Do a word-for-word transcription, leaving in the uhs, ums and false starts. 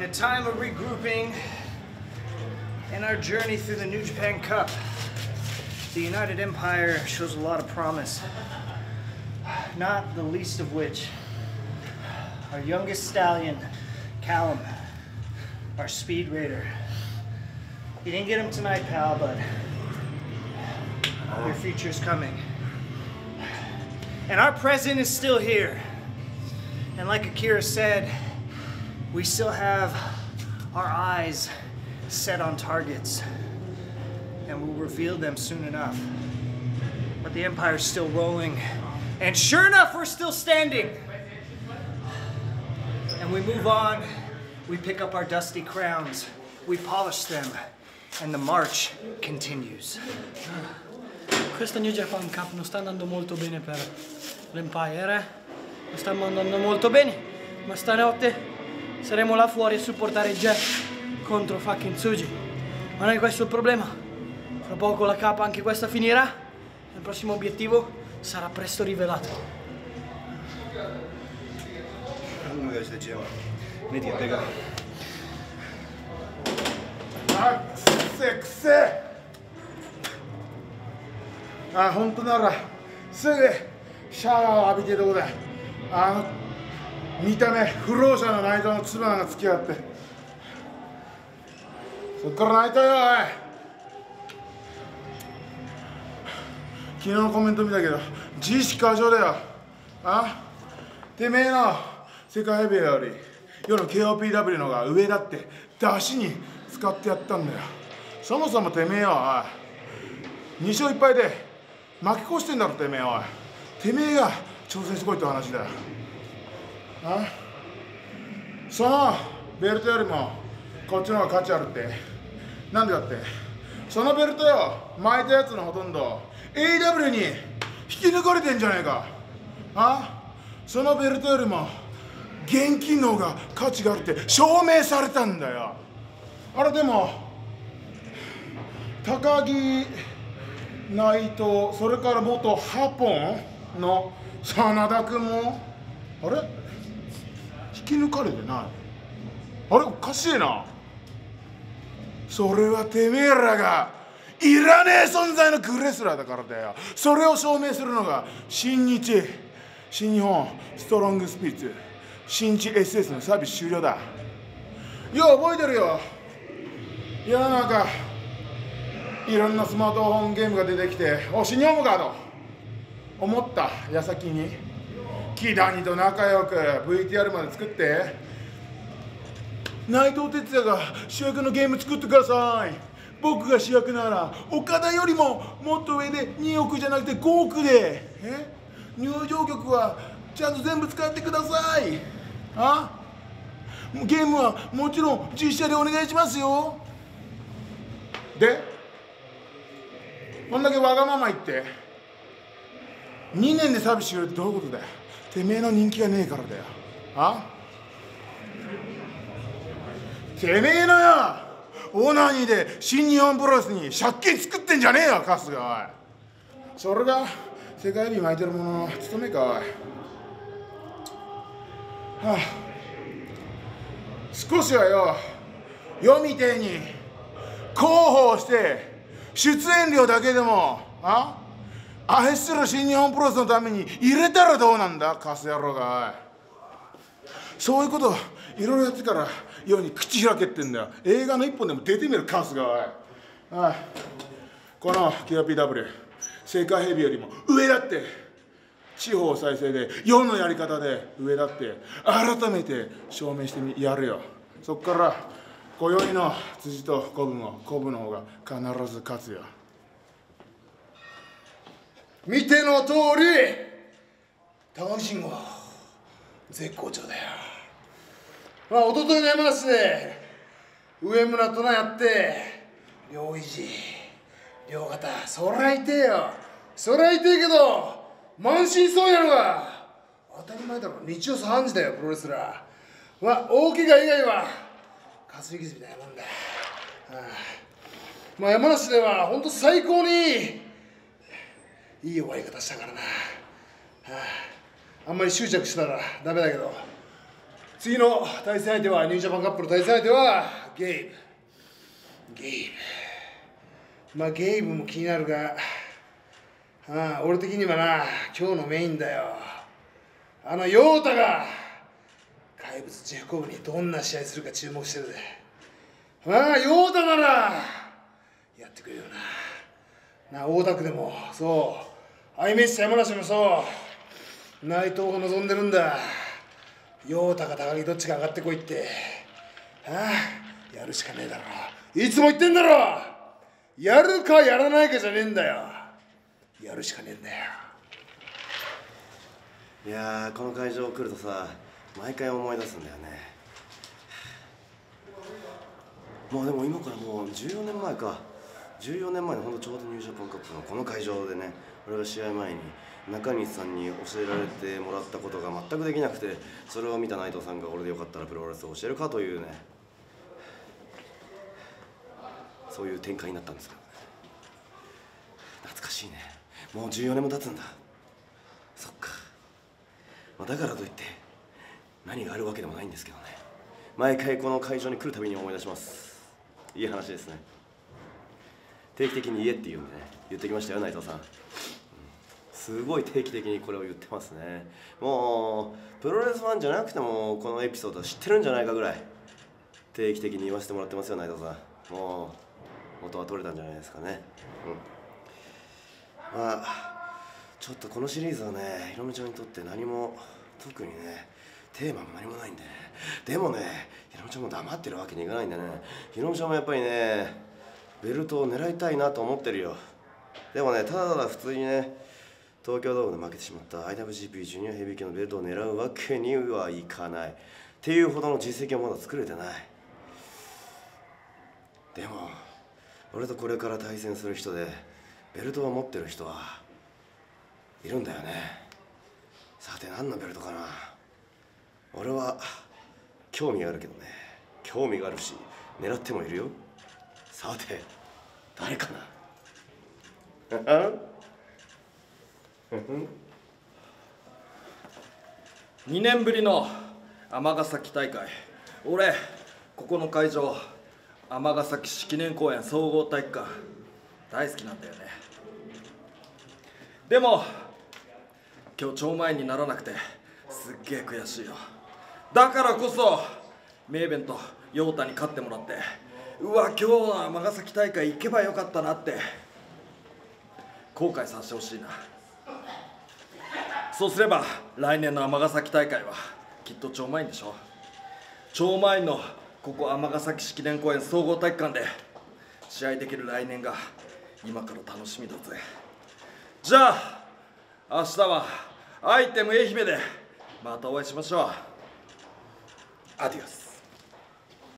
a time of regrouping in our journey through the New Japan Cup, the United Empire shows a lot of promise, not the least of which our youngest stallion, Callum, our speed raider. You didn't get him tonight, pal, but your future's coming. And our present is still here. And like Akira said, we still have our eyes set on targets, and we'll reveal them soon enough. But the Empire's still rolling, and sure enough, we're still standing. And we move on, we pick up our dusty crowns, we polish them, and the march continues. Questa New Japan Cup non sta andando molto bene per l'Empire, eh? Non sta andando molto bene, ma stanotte saremo là fuori a supportare Jeff contro fucking Tsuji. Ma non è questo il problema. Fra poco la Cup anche questa finirà e il prossimo obiettivo sarà presto rivelato. I'm gonna go to the gym. I need to get bigger. あ、くせくせ。あ、本当ならすぐシャワーを浴びてるとこだ。あの見た目不老者の内臓のつばがつき合って、そっから泣いたよ。おい、昨日のコメント見たけど自意識過剰だよ。あ、てめえの世界ヘビーより世の ケーオーピーダブリュー のが上だって出しに使ってやったんだよ。そもそもてめえよ、おい、に勝いっぱいで負け越してんだろてめえ。おい、てめえが挑戦してこいって話だよ。あ、そのベルトよりもこっちの方が価値あるって。なんでだって、そのベルトよ巻いたやつのほとんど エーイーダブリュー に引き抜かれてんじゃねえか。あ、そのベルトよりも現金の方が価値があるって証明されたんだよ。あれでも高木内藤、それから元ハポンの真田君もあれ引き抜かれてない。あれおかしいな。それはてめえらがいらねえ存在のグレスラーだからだよ。それを証明するのが新日、新日本ストロングスピリッツ、新日 エスエス のサービス終了だ。よう覚えてるよ。世の中いろんなスマートフォンゲームが出てきて、お新日本かと思った矢先に木谷と仲良く ブイティーアール まで作って、内藤哲也が主役のゲーム作ってください、僕が主役なら岡田よりももっと上でにおくじゃなくてごおくで、え入場曲はちゃんと全部使ってください。あ、ゲームはもちろん実写でお願いしますよ。でこんだけわがまま言ってにねんでサービスしろってどういうことだよ。てめえの人気がねえからだよ。あ、てめえのよオーナーにで新日本プロレスに借金作ってんじゃねえよ春日。おい、それが世界に巻いてるものの務めか。おい、はあ、少しはよ読み手に広報して出演料だけでもあ愛する新日本プロレスのために入れたらどうなんだカス野郎が。そういうこといろいろやってから世に口開けってんだよ。映画の一本でも出てみるカスが。おい、ああ、この ケーオーピーダブリュー 世界ヘビーよりも上だって、地方再生で世のやり方で上だって改めて証明してみやるよ。そっから今宵の辻とコブもコブの方が必ず勝つよ。見ての通り高木慎吾絶好調だよ。まあ一昨日の山梨で上村となやって両肘両肩、そりゃ痛えよ。そりゃ痛えけど満身創痍なのが当たり前だろ。日曜さんじだよプロレスラー。まあ大怪我以外はかすり傷みたいなもんだ。はあ、まあ山梨では本当最高にいい終わり方したからな。はあ、あんまり執着したらダメだけど、 次の対戦相手はニュージャパンカップの対戦相手はゲイブゲイブまあゲイブも気になるが、ああ俺的にはな今日のメインだよ。あの陽太が怪物ジェフコブにどんな試合するか注目してるで。ああ陽太ならやってくれるよな。なあ大田区でもそう愛メッシ山梨もそう内藤が望んでるんだ。陽太か高木どっちが上がってこいって。ああやるしかねえだろ。いつも言ってんだろ。やるかやらないかじゃねえんだよ。やるしかねえんだよ。 いやーこの会場来るとさ毎回思い出すんだよね。もうでも今からもうじゅうよねんまえか。じゅうよねんまえのほんとちょうどニュージャパンカップのこの会場でね、俺が試合前に中西さんに教えられてもらったことが全くできなくて、それを見た内藤さんが俺でよかったらプロレスを教えるかというね、そういう展開になったんですけどね。懐かしいね。もうじゅうよねんも経つんだ。そっか、まあ、だからといって何があるわけでもないんですけどね。毎回この会場に来るたびに思い出します。いい話ですね。定期的に言えって言うんでね、言ってきましたよ内藤さん、うん、すごい定期的にこれを言ってますね。もうプロレスファンじゃなくてもこのエピソード知ってるんじゃないかぐらい定期的に言わせてもらってますよ内藤さん。もう元は取れたんじゃないですかね。うん、まあちょっとこのシリーズはね、ひろみちゃんにとって何も特にねテーマも何もないんでね。でもねひろみちゃんも黙ってるわけにいかないんでね、ひろみちゃんもやっぱりねベルトを狙いたいなと思ってるよ。でもねただただ普通にね東京ドームで負けてしまった アイダブリュージーピー ジュニアヘビー級のベルトを狙うわけにはいかないっていうほどの実績はまだ作れてない。でも俺とこれから対戦する人でベルトを持ってる人はいるんだよね。さて何のベルトかな。俺は興味があるけどね、興味があるし狙ってもいるよ。さて誰かな。 にねんぶりの尼崎大会、俺ここの会場尼崎市記念公園総合体育館大好きなんだよね。でも今日超満員にならなくてすっげえ悔しいよ。だからこそ名弁と陽太に勝ってもらって、うわ今日の尼崎大会行けばよかったなって後悔させてほしいな。そうすれば来年の尼崎大会はきっと超満員でしょ。超満員のここ尼崎市記念公園総合体育館で試合できる来年が今から楽しみだぜ。じゃあ明日はアイテム愛媛でまたお会いしましょう。アディオス。